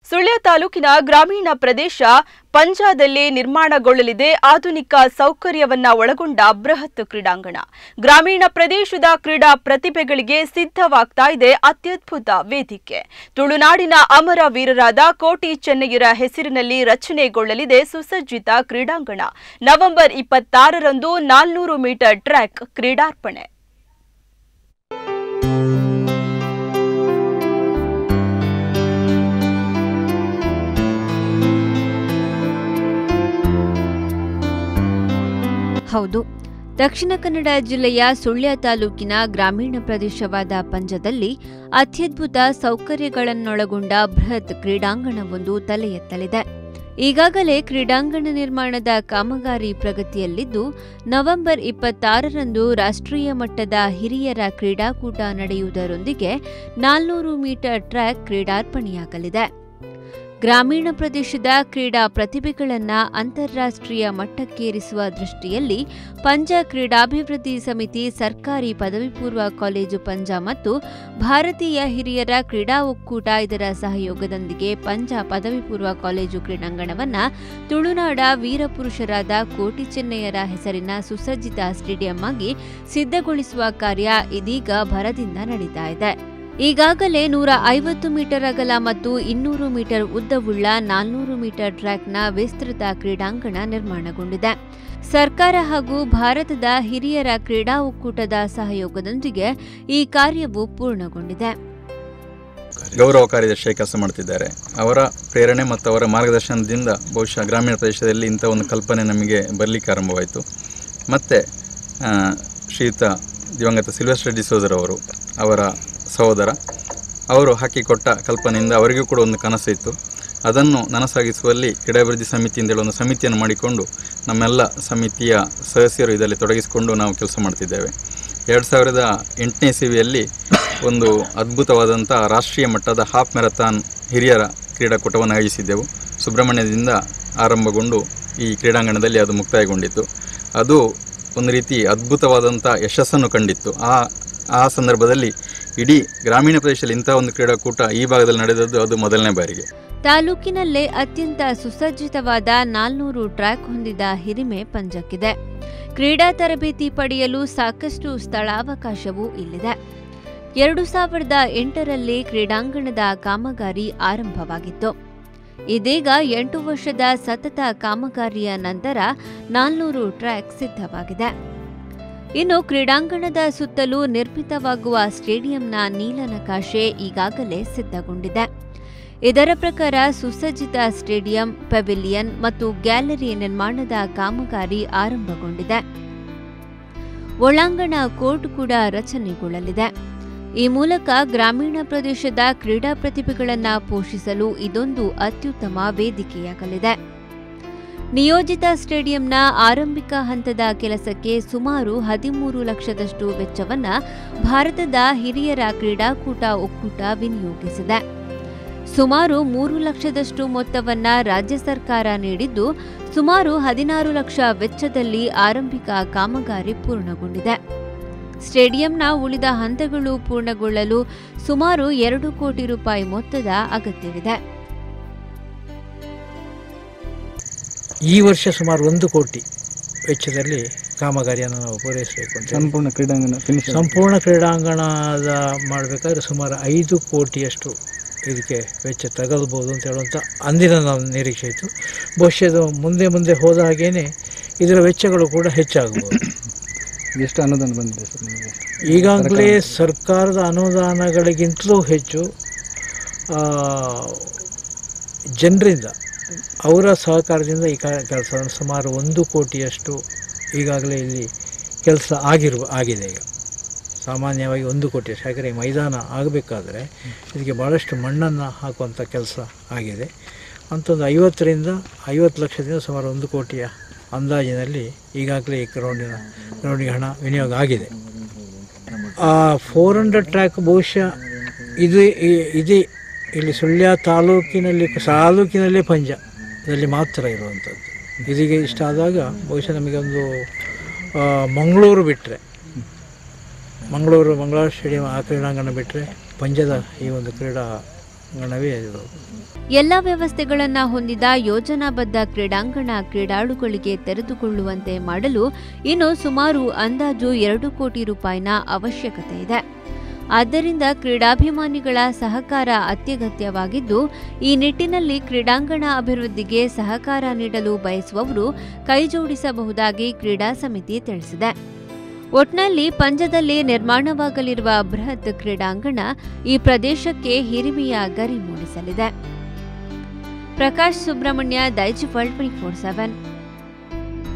ಸುಳ್ಯ ತಾಲೂಕಿನ ಗ್ರಾಮೀಣ ಪ್ರದೇಶ ಪಂಜಾದಲ್ಲಿ ನಿರ್ಮಾಣಗೊಳ್ಳಲಿದೆ ಆಧುನಿಕ ಸೌಕರ್ಯವನ್ನ ಒಳಗೊಂಡ ಬೃಹತ್ ಕ್ರೀಡಾಂಗಣ. ಗ್ರಾಮೀಣ ಪ್ರದೇಶದ ಕ್ರೀಡಾ ಪ್ರತಿಭೆಗಳಿಗೆ ಸಿದ್ಧವಾಗ್ತಾ ಇದೆ ಅತ್ಯದ್ಭುತ ವೇದಿಕೆ. ತುಳುನಾಡಿನ ಅಮರ ವೀರರಾದ ಕೋಟಿ ಚೆನ್ನಯ್ಯರ ಹೆಸರಿನಲ್ಲಿ ರಚನೆಗೊಳ್ಳಲಿದೆ ಸುಸಜ್ಜಿತ ಕ್ರೀಡಾಂಗಣ. ನವೆಂಬರ್ 26ರಂದು 400 ಮೀಟರ್ ಟ್ರ್ಯಾಕ್ ಕ್ರೀಡಾರ್ಪಣೆ. ಹೌದು, ದಕ್ಷಿಣ ಕನ್ನಡ ಜಿಲ್ಲೆಯ ಸುಳ್ಯ ತಾಲೂಕಿನ ಗ್ರಾಮೀಣ ಪ್ರದೇಶವಾದ ಪಂಜದಲ್ಲಿ ಅತ್ಯದ್ಭುತ ಸೌಕರ್ಯಗಳನ್ನೊಳಗೊಂಡ ಬೃಹತ್ ಕ್ರೀಡಾಂಗಣವೊಂದು ತಲೆ ಎತ್ತಲಿದೆ. ಈಗಾಗಲೇ ಕ್ರೀಡಾಂಗಣ ನಿರ್ಮಾಣದ ಕಾಮಗಾರಿ ಪ್ರಗತಿಯಲ್ಲಿದ್ದು, ನವೆಂಬರ್ 26ರಂದು ರಾಷ್ಟ್ರೀಯ ಮಟ್ಟದ ಹಿರಿಯರ ಕ್ರೀಡಾಕೂಟ ನಡೆಯುವುದರೊಂದಿಗೆ 400 ಮೀಟರ್ ಟ್ರ್ಯಾಕ್ ಕ್ರೀಡಾರ್ಪಣೆಯಾಗಲಿದೆ. ಗ್ರಾಮೀಣ ಪ್ರದೇಶದ ಕ್ರೀಡಾ ಪ್ರತಿಭೆಗಳನ್ನು ಅಂತಾರಾಷ್ಟ್ರೀಯ ಮಟ್ಟಕ್ಕೇರಿಸುವ ದೃಷ್ಟಿಯಲ್ಲಿ ಪಂಜ ಕ್ರೀಡಾಭಿವೃದ್ಧಿ ಸಮಿತಿ, ಸರ್ಕಾರಿ ಪದವಿ ಪೂರ್ವ ಕಾಲೇಜು ಪಂಜ ಮತ್ತು ಭಾರತೀಯ ಹಿರಿಯರ ಕ್ರೀಡಾ ಒಕ್ಕೂಟ ಇದರ ಸಹಯೋಗದೊಂದಿಗೆ ಪಂಜ ಪದವಿ ಪೂರ್ವ ಕಾಲೇಜು ಕ್ರೀಡಾಂಗಣವನ್ನು ತುಳುನಾಡ ವೀರಪುರುಷರಾದ ಕೋಟಿ ಚೆನ್ನಯ್ಯರ ಹೆಸರಿನ ಸುಸಜ್ಜಿತ ಸ್ಟೇಡಿಯಂ ಆಗಿ ಸಿದ್ಧಗೊಳಿಸುವ ಕಾರ್ಯ ಇದೀಗ ಭರದಿಂದ ನಡೀತಾ ಇದೆ. ಈಗಾಗಲೇ 150 ಮೀಟರ್ ಅಗಲ ಮತ್ತು 200 ಮೀಟರ್ ಉದ್ದವುಳ್ಳ 400 ಮೀಟರ್ ಟ್ರ್ಯಾಕ್ನ ವಿಸ್ತೃತ ಕ್ರೀಡಾಂಗಣ ನಿರ್ಮಾಣಗೊಂಡಿದೆ. ಸರ್ಕಾರ ಹಾಗೂ ಭಾರತದ ಹಿರಿಯರ ಕ್ರೀಡಾ ಒಕ್ಕೂಟದ ಸಹಯೋಗದೊಂದಿಗೆ ಈ ಕಾರ್ಯವು ಪೂರ್ಣಗೊಂಡಿದೆ. ಗೌರವ ಕಾರ್ಯದರ್ಶಿ ಕೆಲಸ ಮಾಡುತ್ತಿದ್ದಾರೆ. ಅವರ ಪ್ರೇರಣೆ ಮತ್ತು ಅವರ ಮಾರ್ಗದರ್ಶನದಿಂದ ಬಹುಶಃ ಗ್ರಾಮೀಣ ಪ್ರದೇಶದಲ್ಲಿ ಇಂಥ ಒಂದು ಕಲ್ಪನೆ ನಮಗೆ ಬರಲಿಕ್ಕೆ ಆರಂಭವಾಯಿತು. ಮತ್ತು ಶ್ರೀಯುತ ದಿವಂಗತ ಸಿಲ್ವೆಸ್ಟರ್ ಡಿಸೋಜರ್ ಅವರು, ಅವರ ಸಹೋದರ, ಅವರು ಹಾಕಿಕೊಟ್ಟ ಕಲ್ಪನೆಯಿಂದ ಅವರಿಗೂ ಕೂಡ ಒಂದು ಕನಸಿತ್ತು. ಅದನ್ನು ನನಸಾಗಿಸುವಲ್ಲಿ ಕ್ರೀಡಾಭಿವೃದ್ಧಿ ಸಮಿತಿ ಅಂತೇಳಿ ಒಂದು ಸಮಿತಿಯನ್ನು ಮಾಡಿಕೊಂಡು ನಮ್ಮೆಲ್ಲ ಸಮಿತಿಯ ಸದಸ್ಯರು ಇದರಲ್ಲಿ ತೊಡಗಿಸಿಕೊಂಡು ನಾವು ಕೆಲಸ ಮಾಡ್ತಿದ್ದೇವೆ. 2008ನೇ ಇಸವಿಯಲ್ಲಿ ಒಂದು ಅದ್ಭುತವಾದಂಥ ರಾಷ್ಟ್ರೀಯ ಮಟ್ಟದ ಹಾಫ್ ಮ್ಯಾರಥಾನ್ ಹಿರಿಯರ ಕ್ರೀಡಾಕೂಟವನ್ನು ಆಯೋಜಿಸಿದ್ದೆವು. ಸುಬ್ರಹ್ಮಣ್ಯದಿಂದ ಆರಂಭಗೊಂಡು ಈ ಕ್ರೀಡಾಂಗಣದಲ್ಲಿ ಅದು ಮುಕ್ತಾಯಗೊಂಡಿತ್ತು. ಅದು ಒಂದು ರೀತಿ ಅದ್ಭುತವಾದಂಥ ಯಶಸ್ಸನ್ನು ಕಂಡಿತ್ತು. ಆ ಸಂದರ್ಭದಲ್ಲಿ ಇಡೀ ಗ್ರಾಮೀಣ ಪ್ರದೇಶದಲ್ಲಿ ಇಂಥ ಒಂದು ಕ್ರೀಡಾಕೂಟ ಈ ಭಾಗದಲ್ಲಿ ನಡೆದದ್ದು ಅದು ಮೊದಲನೇ ಬಾರಿಗೆ. ತಾಲೂಕಿನಲ್ಲೇ ಅತ್ಯಂತ ಸುಸಜ್ಜಿತವಾದ 400 ಟ್ರ್ಯಾಕ್ ಹೊಂದಿದ ಹಿರಿಮೆ ಪಂಜಕ್ಕಿದೆ. ಕ್ರೀಡಾ ತರಬೇತಿ ಪಡೆಯಲು ಸಾಕಷ್ಟು ಸ್ಥಳಾವಕಾಶವೂ ಇಲ್ಲಿದೆ. 2008ರಲ್ಲಿ ಕ್ರೀಡಾಂಗಣದ ಕಾಮಗಾರಿ ಆರಂಭವಾಗಿತ್ತು. ಇದೀಗ 8 ವರ್ಷದ ಸತತ ಕಾಮಗಾರಿಯ ನಂತರ 400 ಟ್ರ್ಯಾಕ್ ಸಿದ್ಧವಾಗಿದೆ. ಇನ್ನು ಕ್ರೀಡಾಂಗಣದ ಸುತ್ತಲೂ ನಿರ್ಮಿತವಾಗುವ ಸ್ಟೇಡಿಯಂನ ನೀಲನಕಾಶೆ ಈಗಾಗಲೇ ಸಿದ್ಧಗೊಂಡಿದೆ. ಇದರ ಪ್ರಕಾರ ಸುಸಜ್ಜಿತ ಸ್ಟೇಡಿಯಂ, ಪೆವಿಲಿಯನ್ ಮತ್ತು ಗ್ಯಾಲರಿ ನಿರ್ಮಾಣದ ಕಾಮಗಾರಿ ಆರಂಭಗೊಂಡಿದೆ. ಒಳಾಂಗಣ ಕೋರ್ಟ್ ಕೂಡ ರಚನೆಗೊಳ್ಳಲಿದೆ. ಈ ಮೂಲಕ ಗ್ರಾಮೀಣ ಪ್ರದೇಶದ ಕ್ರೀಡಾ ಪ್ರತಿಭೆಗಳನ್ನು ಪೋಷಿಸಲು ಇದೊಂದು ಅತ್ಯುತ್ತಮ ವೇದಿಕೆಯಾಗಲಿದೆ. ನಿಯೋಜಿತ ಸ್ಟೇಡಿಯಂನ ಆರಂಭಿಕ ಹಂತದ ಕೆಲಸಕ್ಕೆ ಸುಮಾರು 13 ಲಕ್ಷದಷ್ಟು ವೆಚ್ಚವನ್ನು ಭಾರತದ ಹಿರಿಯರ ಕ್ರೀಡಾಕೂಟ ಒಕ್ಕೂಟ ವಿನಿಯೋಗಿಸಿದೆ. ಸುಮಾರು 3 ಲಕ್ಷದಷ್ಟು ಮೊತ್ತವನ್ನು ರಾಜ್ಯ ಸರ್ಕಾರ ನೀಡಿದ್ದು, ಸುಮಾರು 16 ಲಕ್ಷ ವೆಚ್ಚದಲ್ಲಿ ಆರಂಭಿಕ ಕಾಮಗಾರಿ ಪೂರ್ಣಗೊಂಡಿದೆ. ಸ್ಟೇಡಿಯಂನ ಉಳಿದ ಹಂತಗಳು ಪೂರ್ಣಗೊಳ್ಳಲು ಸುಮಾರು 2 ಕೋಟಿ ರೂಪಾಯಿ ಮೊತ್ತದ ಅಗತ್ಯವಿದೆ. ಈ ವರ್ಷ ಸುಮಾರು 1 ಕೋಟಿ ವೆಚ್ಚದಲ್ಲಿ ಕಾಮಗಾರಿಯನ್ನು ನಾವು ಪೂರೈಸಬೇಕು ಅಂತ. ಸಂಪೂರ್ಣ ಕ್ರೀಡಾಂಗಣದ ಮಾಡಬೇಕಾದ್ರೆ ಸುಮಾರು 5 ಕೋಟಿಯಷ್ಟು ಇದಕ್ಕೆ ವೆಚ್ಚ ತಗಲ್ಬೋದು ಅಂತ ಹೇಳುವಂಥ ಅಂದಿನ ನಾವು ನಿರೀಕ್ಷೆ ಇತ್ತು. ಬಹುಶಃ ಮುಂದೆ ಹೋದ ಹಾಗೇನೆ ಇದರ ವೆಚ್ಚಗಳು ಕೂಡ ಹೆಚ್ಚಾಗಬಹುದು. ಎಷ್ಟು ಅನುದಾನ ಬಂದಿದೆ ಸರ್ ನಿಮಗೆ? ಈಗಾಗಲೇ ಸರ್ಕಾರದ ಅನುದಾನಗಳಿಗಿಂತಲೂ ಹೆಚ್ಚು ಜನರಿಂದ, ಅವರ ಸಹಕಾರದಿಂದ ಈ ಕೆಲಸ ಸುಮಾರು 1 ಕೋಟಿಯಷ್ಟು ಈಗಾಗಲೇ ಇಲ್ಲಿ ಕೆಲಸ ಆಗಿದೆ. ಈಗ ಸಾಮಾನ್ಯವಾಗಿ 1 ಕೋಟಿಯಷ್ಟು, ಯಾಕಂದರೆ ಈ ಮೈದಾನ ಆಗಬೇಕಾದ್ರೆ ಇದಕ್ಕೆ ಭಾಳಷ್ಟು ಮಣ್ಣನ್ನು ಹಾಕುವಂಥ ಕೆಲಸ ಆಗಿದೆ. ಅಂಥದ್ದು 50ರಿಂದ 50 ಲಕ್ಷದಿಂದ ಸುಮಾರು 1 ಕೋಟಿಯ ಅಂದಾಜಿನಲ್ಲಿ ಈಗಾಗಲೇ ಈ ಗ್ರೌಂಡಿಗೆ ಹಣ ವಿನಿಯೋಗ ಆಗಿದೆ. 400 ಟ್ರ್ಯಾಕ್ ಬಹುಶಃ ಇದು ಇಲ್ಲಿ ಸುಳ್ಯ ತಾಲೂಕಿನಲ್ಲೇ ಪಂಜದಲ್ಲಿ ಮಾತ್ರ ಇರುವಂಥದ್ದು. ಇದೀಗ ಇಷ್ಟ ಆದಾಗ ಬಹುಶಃ ನಮಗೆ ಒಂದು ಮಂಗಳೂರು ಬಿಟ್ಟರೆ, ಮಂಗಳೂರು ಸ್ಟೇಡಿಯಂ ಆ ಕ್ರೀಡಾಂಗಣ ಬಿಟ್ಟರೆ ಪಂಜದ ಈ ಒಂದು ಕ್ರೀಡಾ ಕ್ರೀಡಾಂಗಣವೇ ಇದು. ಎಲ್ಲ ವ್ಯವಸ್ಥೆಗಳನ್ನು ಹೊಂದಿದ ಯೋಜನಾಬದ್ಧ ಕ್ರೀಡಾಂಗಣ ಕ್ರೀಡಾಳುಗಳಿಗೆ ತೆರೆದುಕೊಳ್ಳುವಂತೆ ಮಾಡಲು ಇನ್ನು ಸುಮಾರು ಅಂದಾಜು 2 ಕೋಟಿ ರೂಪಾಯಿನ ಅವಶ್ಯಕತೆ ಇದೆ. ಆದ್ದರಿಂದ ಕ್ರೀಡಾಭಿಮಾನಿಗಳ ಸಹಕಾರ ಅತ್ಯಗತ್ಯವಾಗಿದ್ದು, ಈ ನಿಟ್ಟಿನಲ್ಲಿ ಕ್ರೀಡಾಂಗಣ ಅಭಿವೃದ್ಧಿಗೆ ಸಹಕಾರ ನೀಡಲು ಬಯಸುವವರು ಕೈಜೋಡಿಸಬಹುದಾಗಿ ಕ್ರೀಡಾ ಸಮಿತಿ ತಿಳಿಸಿದೆ. ಒಟ್ನಲ್ಲಿ ಪಂಜದಲ್ಲಿ ನಿರ್ಮಾಣವಾಗಲಿರುವ ಬೃಹತ್ ಕ್ರೀಡಾಂಗಣ ಈ ಪ್ರದೇಶಕ್ಕೆ ಹಿರಿಮೆಯ ಗರಿ ಮೂಡಿಸಲಿದೆ. ಪ್ರಕಾಶ್ ಸುಬ್ರಹ್ಮಣ್ಯ, ದೈಜಿವರ್ಲ್ಡ್ 24/7.